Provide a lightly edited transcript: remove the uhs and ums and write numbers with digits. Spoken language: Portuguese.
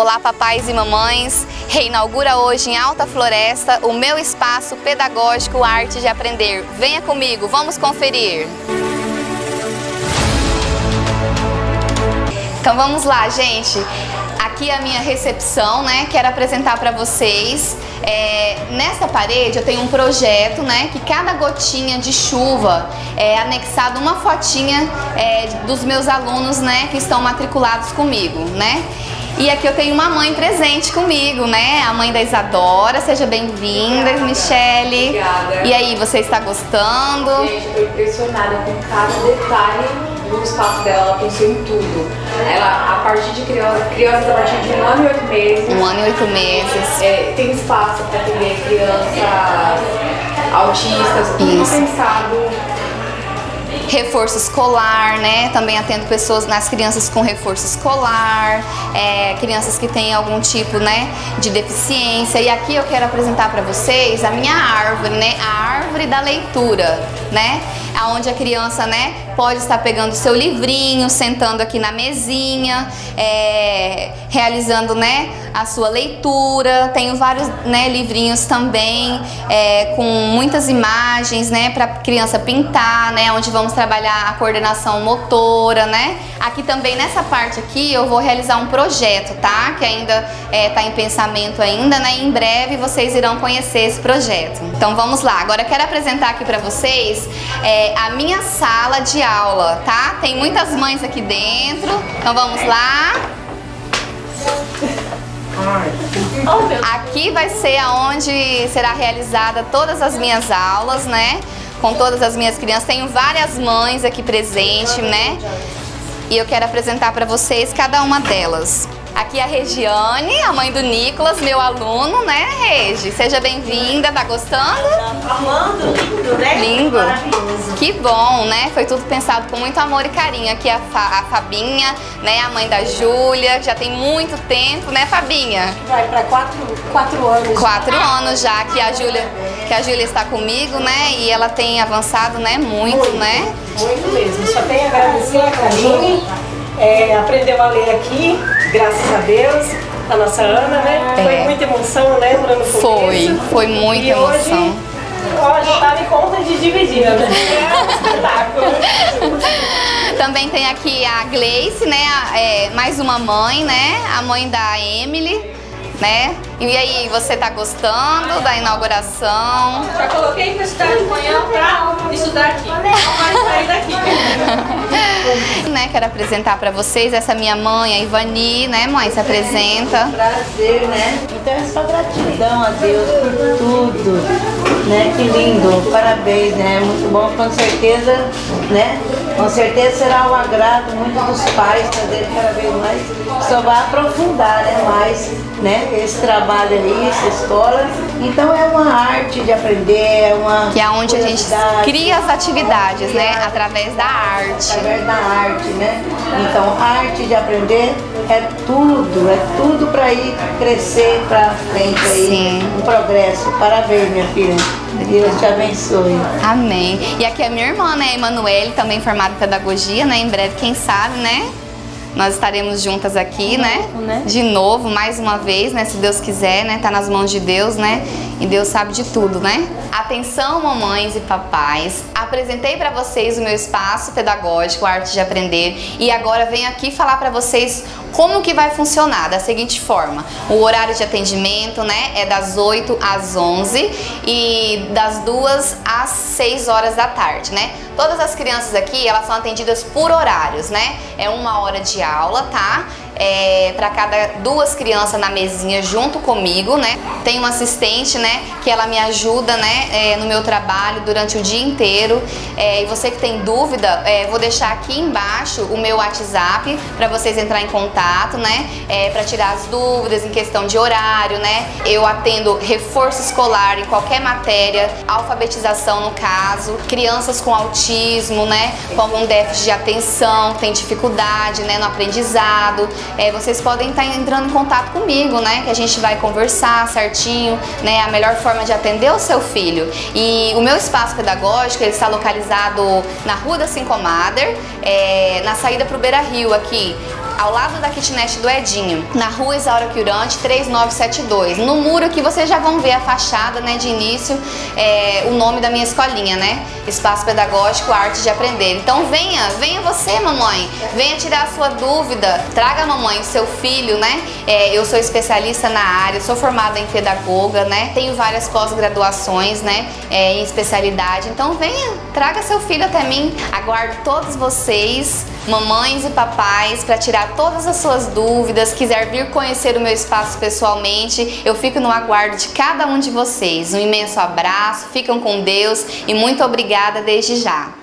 Olá, papais e mamães! Reinaugura hoje em Alta Floresta o meu espaço pedagógico Arte de Aprender. Venha comigo, vamos conferir! Então vamos lá, gente! Aqui é a minha recepção, né? Quero apresentar para vocês. Nesta parede eu tenho um projeto, né? Que cada gotinha de chuva é anexado uma fotinha dos meus alunos, né? Que estão matriculados comigo, né? E aqui eu tenho uma mãe presente comigo, né? A mãe da Isadora. Seja bem-vinda, Michele. Obrigada. E aí, você está gostando? Gente, eu tô impressionada com cada detalhe do espaço dela. Ela pensou em tudo. Ela, a partir de crianças a partir de 1 ano e 8 meses. 1 ano e 8 meses. Tem espaço para atender crianças autistas, tudo pensado. Reforço escolar, né? Também atendo nas crianças com reforço escolar, crianças que têm algum tipo, né, de deficiência. E aqui eu quero apresentar para vocês a minha árvore, né? A árvore da leitura, né? Onde a criança, né, pode estar pegando o seu livrinho, sentando aqui na mesinha, realizando, né, a sua leitura. Tenho vários, né, livrinhos também, com muitas imagens, né, para criança pintar, né, onde vamos trabalhar a coordenação motora, né. Aqui também, nessa parte aqui, eu vou realizar um projeto, tá, que ainda tá em pensamento ainda, né, e em breve vocês irão conhecer esse projeto. Então vamos lá, agora eu quero apresentar aqui para vocês a minha sala de aula, tá? Tem muitas mães aqui dentro, então vamos lá. Aqui vai ser aonde será realizada todas as minhas aulas, né? Com todas as minhas crianças. Tenho várias mães aqui presentes, né? E eu quero apresentar para vocês cada uma delas. Aqui a Regiane, a mãe do Nicolas, meu aluno, né, Regi? Seja bem-vinda, tá gostando? Amando, lindo, né? Lindo. Maravilhoso. Que bom, né? Foi tudo pensado com muito amor e carinho. Aqui a Fabinha, né, a mãe da Júlia, já tem muito tempo, né, Fabinha? Vai para 4 anos. 4 anos já que a Júlia está comigo, né? E ela tem avançado, né, muito, né? Muito mesmo. Só tenho a agradecer a Karine. Aprendeu a ler aqui, graças a Deus, a nossa Ana, né? Foi muita emoção, né? No começo. Foi muita emoção. Hoje, ó, já tá em conta de dividir, né? É um espetáculo. Também tem aqui a Gleice, né? Mais uma mãe, né? A mãe da Emily, né? E aí, você tá gostando da inauguração? Já coloquei para estudar de manhã para estudar aqui. Não vai sair daqui. Né, quero apresentar para vocês essa minha mãe, a Ivani, né, mãe? Se apresenta. Prazer, né? Então é só gratidão a Deus por tudo, né? Que lindo, parabéns, né? Muito bom, com certeza, né? Com certeza será um agrado muito dos pais fazer cada vez mais, só vai aprofundar, né? Mais, né? Esse trabalho aí, essa escola. Então é uma arte de aprender, é uma que é onde a gente cria as atividades, né? Através da arte. Através da arte, né? Então, arte de aprender é tudo para ir crescer para frente aí. Sim. Um progresso. Parabéns, minha filha. Deus te abençoe. Amém. E aqui é minha irmã, né, Emanuele, também formada em pedagogia, né? Em breve, quem sabe, né? Nós estaremos juntas aqui, né? De novo, mais uma vez, né? Se Deus quiser, né? Tá nas mãos de Deus, né? E Deus sabe de tudo, né? Atenção, mamães e papais. Apresentei para vocês o meu espaço pedagógico, Arte de Aprender. E agora venho aqui falar para vocês como que vai funcionar, da seguinte forma. O horário de atendimento, né? É das 8 às 11 e das 2 às 6 horas da tarde, né? Todas as crianças aqui, elas são atendidas por horários, né? É 1 hora de aula, tá? Para cada 2 crianças na mesinha junto comigo, né? Tem uma assistente, né? Que ela me ajuda, né? No meu trabalho durante o dia inteiro. E você que tem dúvida, vou deixar aqui embaixo o meu WhatsApp para vocês entrarem em contato, né? Para tirar as dúvidas em questão de horário, né? Eu atendo reforço escolar em qualquer matéria, alfabetização no caso, crianças com autismo, né? Com algum déficit de atenção, tem dificuldade, né? No aprendizado. Vocês podem estar entrando em contato comigo, né? Que a gente vai conversar certinho, né? A melhor forma de atender o seu filho. E o meu espaço pedagógico, ele está localizado na Rua da Cincomader, na saída para o Beira Rio aqui. ao lado da kitnet do Edinho, na rua Isaura Quiurante, 3972. No muro aqui vocês já vão ver a fachada, né, de início, o nome da minha escolinha, né? Espaço Pedagógico Arte de Aprender. Então venha você, mamãe, venha tirar a sua dúvida, traga a mamãe o seu filho, né? Eu sou especialista na área, sou formada em pedagoga, né? Tenho várias pós-graduações, né, em especialidade. Então venha, traga seu filho até mim. Aguardo todos vocês, mamães e papais, para tirar todas as suas dúvidas. Quiser vir conhecer o meu espaço pessoalmente, eu fico no aguardo de cada um de vocês. Um imenso abraço, ficam com Deus e muito obrigada desde já.